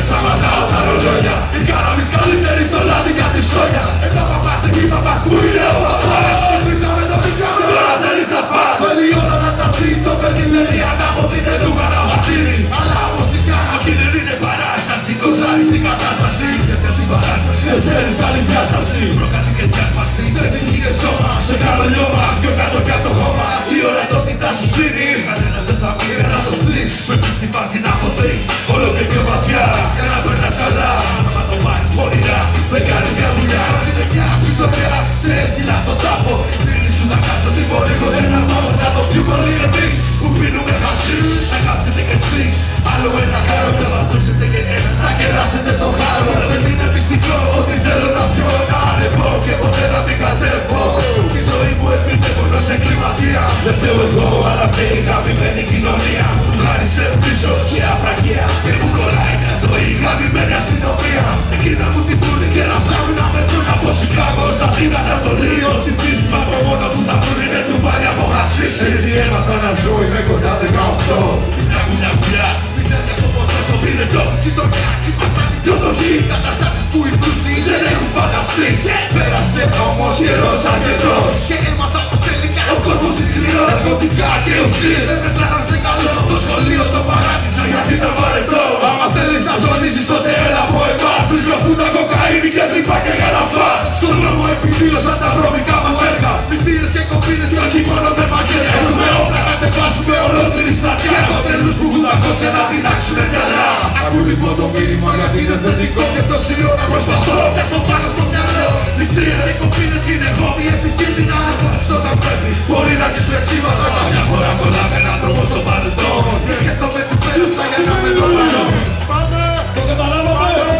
σταματάω τα ρολόγια. Η κάναμις καλύτερη στο λάδι για τη σόγια. Εδώ παπάς εκεί παπάς που είναι ο παπάς. Στρίψαμε το παιδιά και τώρα θέλεις να φας. Θέλει ώρα να τα πει το παιδί δεν είναι ανάποδη δεν του καναματήρι. Αλλά όμως τι κάνω κι δεν είναι παράσταση. Κοζάρι στην κατάσταση και σε συμπαράσταση. Σε στέλνεις άλλη διάσταση. Προκάτει και διάσπαση. Σε συνθήκες σώμα. Σε κάνω λιώμα. Πιο κάτω κι απ' το χώμα. Η ορατότητά σου σκληρή. Κανένας δεν θα πει να σωθείς. Πρέπει στη βάση να χωθείς. Όλο και πιο βαθιά. Για να περνάς καλά. Άμα το πάρεις πονηρά. Δεν κάνεις για δουλειά. Είναι μια πιστολιά. Σε έστειλα στον τάφο. Φίλοι σου θα κάτσω την πορεία. Χωρίς ένα μόχο να το πιο πολύ εμείς. Που πίνουμε χασί. Θα κάψετε κι εσείς. Άλλο ένα χάρο. Θα βατσώσετε και ένα. Να κεράσετε το χάρο. Δεν είναι μυστικό ότι θέλω να πιω. Να ανεβώ και ποτέ να μην κατέβω. Τη ζωή μου επιτεύω σε εγκληματία. Δεν φταίω εγώ αλλά φταίει η γαμημένη κοινωνία. Μου χάρισε πίσω και αφραγία. Και μου κολλάει μια ζωή γαμημένη αστυνομία. Εκείνα μου την πούνε και να ψάχνουν να με βρουν. Από Σικάγο ως Αθήνα Ανατολή. Ως την δύση μα το μόνο που θα βρουν είναι τουμπάνια από χασίς. Έτσι έμαθα να ζω είμαι κοντά 18. Μια γουλιά στους πιζέρια στο ποτό στο πυρετό. Γειτονιά, συμπαστάνει κι οδοχή. Καταστάσεις που οι πλούσιοι δεν έχουν φανταστεί. Πέρασε όμως καιρός αρκετός. Και έμαθα πως τελικά ο κόσμος είναι σκληρός. Ναρκωτικά και ουσίες δεν με πλάναρσε καλό. Το σχολείο το παράτησα γιατί ήταν βαρετό. Άμα θέλεις να ψωνίσεις τότε έλα από εμάς. Φυσικοφούν τα κοκαίνη και τρύπα και γαλαφάς. Στον δρόμο επιβίωσαν τα βρώμικα μας έργα. Μυστήρες και κοπίνες και όχι μόνο με μαγεία. Έχουμε όπλα να κατεβάσουμε ολόκληρη στρατιά. Από τρελούς που έχουν τα κότσια να τεινάξουνε μυαλά. Ακού λοιπόν το μήνυμα γιατί είναι θετικό. Και τόση ώρα προσπαθώ και στο πάνω στο μυαλό. Μυστήρες και κοπίνες είναι χώμοι επικίνδυνα. Να κόψεις όταν πρέπει. Μπορεί να έχεις πλεξίματα. Μια φορά κολλάμε έναν τρόπο στο παρελθόν. Και σκέφτομαι την πέραστα για να με το παρόν. Πάμε! Το καταλάβαμε!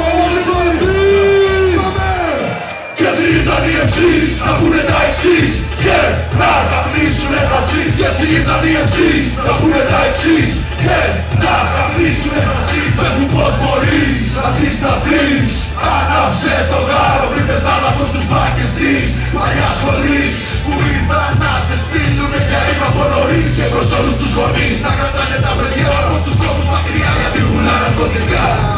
Και έτσι ήρθαν οι MC's να πούνε τα εξής. Και να καπνίσουνε χασίς. Και έτσι ήρθαν οι MC's να πούνε τα εξής. Και να καπνίσουνε χασίς. Πες μου πως μπορείς να αντισταθείς. Άναψε το γάρο πριν πεθάλα πως τους μπάκες της παλιάς σχολής. Που ήρθαν να σε σπίλουνε για ήρθα από νωρίς. Και προς όλους τους γονείς να κρατάνε τα παιδιά από τους δρόμους μακριά γιατί πουλά ναρκωτικά.